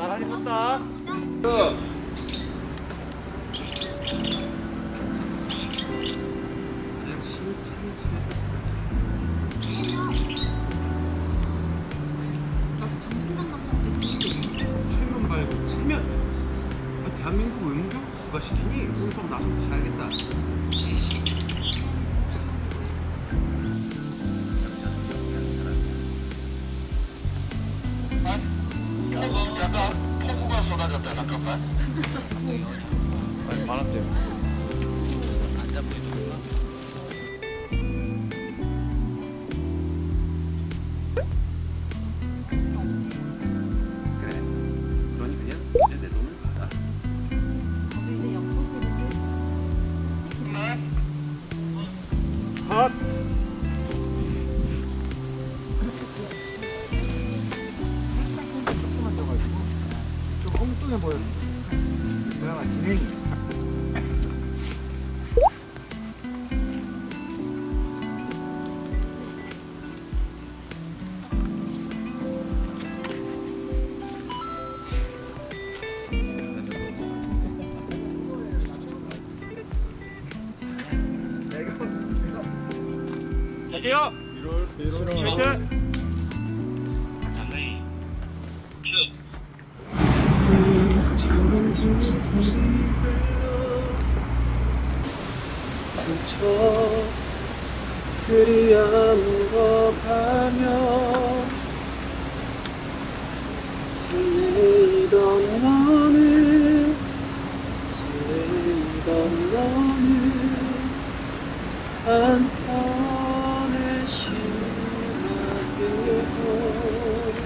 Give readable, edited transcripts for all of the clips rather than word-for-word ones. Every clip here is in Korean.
나란히 섰다. 최면 말고 체면. 대한민국 음교 누가 시키니? 좀 나 좀 봐야겠다. 약간 폭우가 쏟아졌다 잠깐만. 아니 바람 때문에. 안 잡고 그래. 그러니 그냥 이제 내 돈을 받아. 이제 연못으로 컷. 조금만 져가지고 좀 엉뚱해 보여서 드라마 진행이. 갈게요. 이렇게. 스쳐 그리 아물어가며 설레이던 너는 한편의 시간으로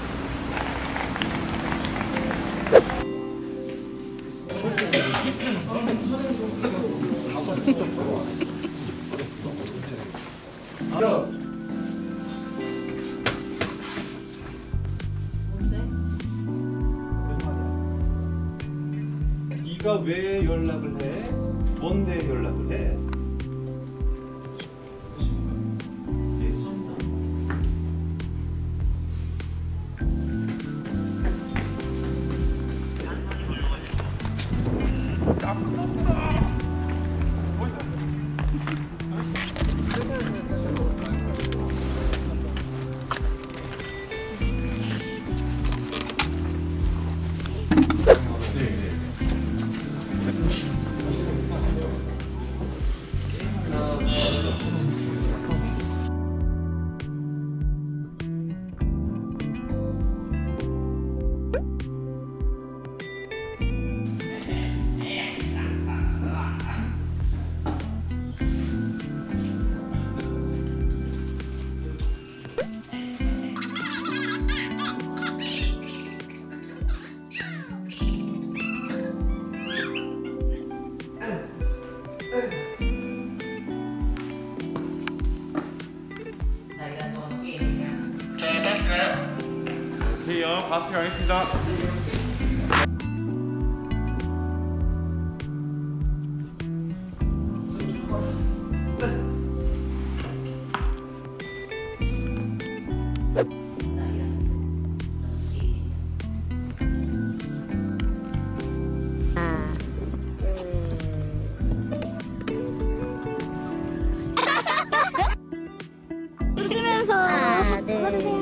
네가 왜 연락을 해? 뭔데 연락을 해? 오케이요. 바스 가겠습니다. 웃으면서 하나, 둘,